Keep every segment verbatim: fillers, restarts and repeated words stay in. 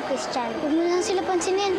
Christian. Huwag mo lang sila pansinin.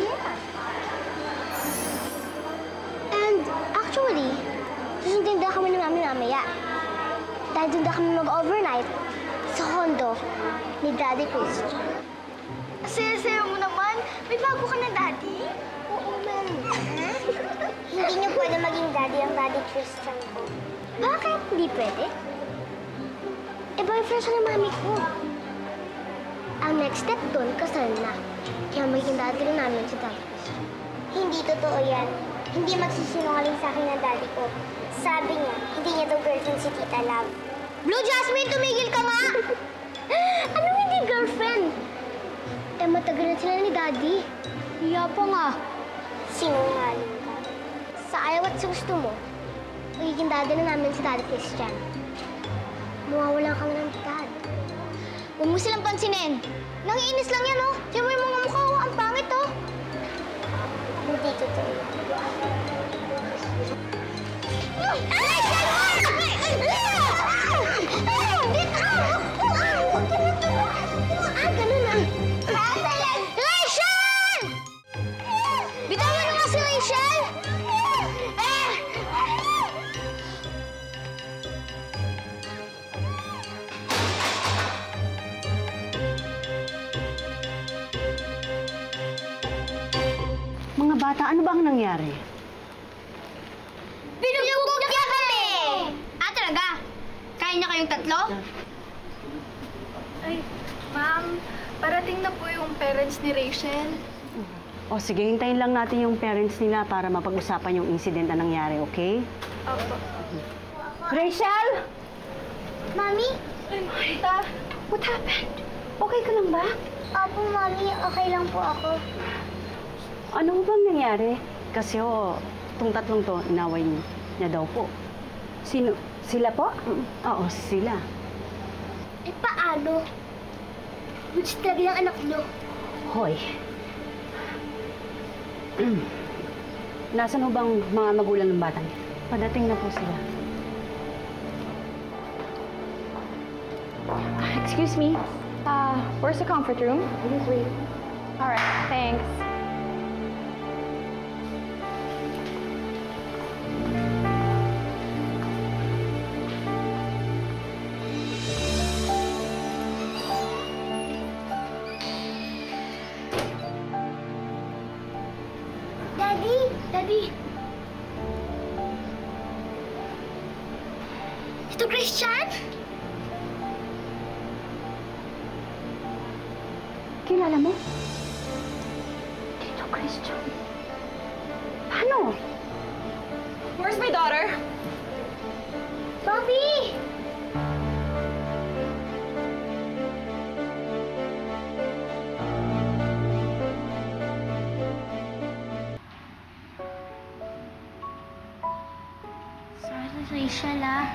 And actually, susundin daw kami ni Mami mamaya. Dahil doon daw kami mag-overnight sa condo ni Daddy Christian. Saya-saya mo naman. May bago ka na, Daddy. Oo, Mami. Hindi niyo pwede maging Daddy ang Daddy Christian ko. Bakit? Hindi pwede? Eh, boyfriend siya ng Mami ko. Ang next step doon, kasal na. Kaya magiging Daddy rin namin si Daddy Christian. Hindi totoo yan. Hindi magsisinungaling sa akin ng Daddy ko. Sabi niya, hindi niya daw girlfriend si Tita Love. Blue Jasmine, tumigil ka nga! Anong hindi girlfriend? Eh, matagal na sila ni Daddy. Iya pa nga. Sinungaling ka. Sa ayaw at sa gusto mo, magiging Daddy na namin si Daddy Christian. Mawawala ka na ng dad. Huwag mo silang pansinin. Nangiinis lang yan, oh. Diyan mo yung mga mukha, oh. Ang pangit, oh. Hindi totoo. Ah, ganun ah. Rachel! Bitawan mo nga si Rachel! Mga bata, ano ba ang nangyari? Binugbog niya kami! Ah, talaga? Kaya niya kayong tatlo? Ay, ma'am, parating na po yung parents ni Rachel. O sige, hintayin lang natin yung parents nila para mapag-usapan yung incident na nangyari, okay? Opo. Rachel! Mami? Ay, Marta, what happened? Okay ka lang ba? Opo, Mami. Okay lang po ako. Ano bang nangyari? Kasi o, itong tatlong to, inaway niya daw po. Sino? Sila po? Oo, sila. Eh, paano? Which talaga yung anak niyo? Hoy. Nasaan ho bang mga magulang ng batang? Padating na po sila. Excuse me, uh, where's the comfort room? Please wait. All right, thanks. Daddy! Daddy! Ito, Christian? Kilala mo? Tito Christian. Paano? Where's my daughter? Bobby! Sorry, Rachel, ah.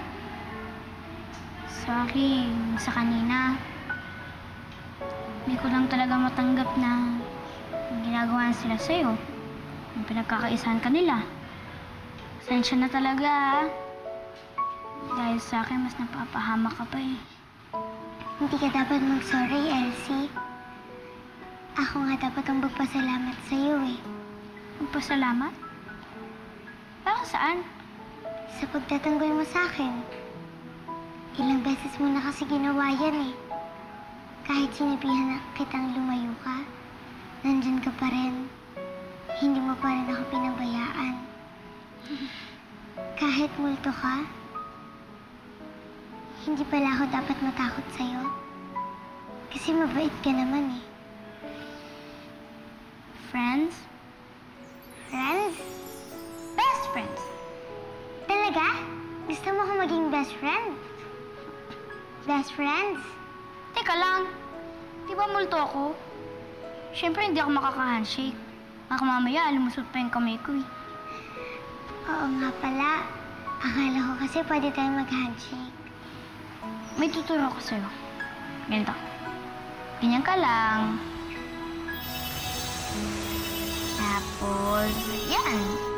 Sorry sa kanina. Hindi ko lang talaga matanggap na ginagawa sila sa'yo. Yung pinagkakaisahan ka nila. Pasensya na talaga, ah. Dahil sa akin, mas napapahamak ka pa eh. Hindi ka dapat mag-sorry, Elsie. Ako nga dapat ang magpasalamat sa'yo eh. Magpasalamat? Para saan? Sa pagtatanggol mo sa akin. Ilang beses mo na kasi ginawa yan eh. Kahit sinabihan na kitang lumayo ka, nandyan ka pa rin. Hindi mo pa rin ako pinabayaan. Kahit multo ka, hindi pala ako dapat matakot sa'yo. Kasi mabait ka naman eh. Friends? Friends? Best friends? Talaga? Gusto mo ko maging best friend? Best friends? Teka lang. Di ba multo ako? Siyempre, hindi ako makaka-handshake. Baka mamaya, lumusot pa yung kamay ko eh. Oo nga pala. Akala ko kasi pwede tayong mag-handshake. May tuturo ko sa'yo. Ganito. Ganyan ka lang. Tapos, yan.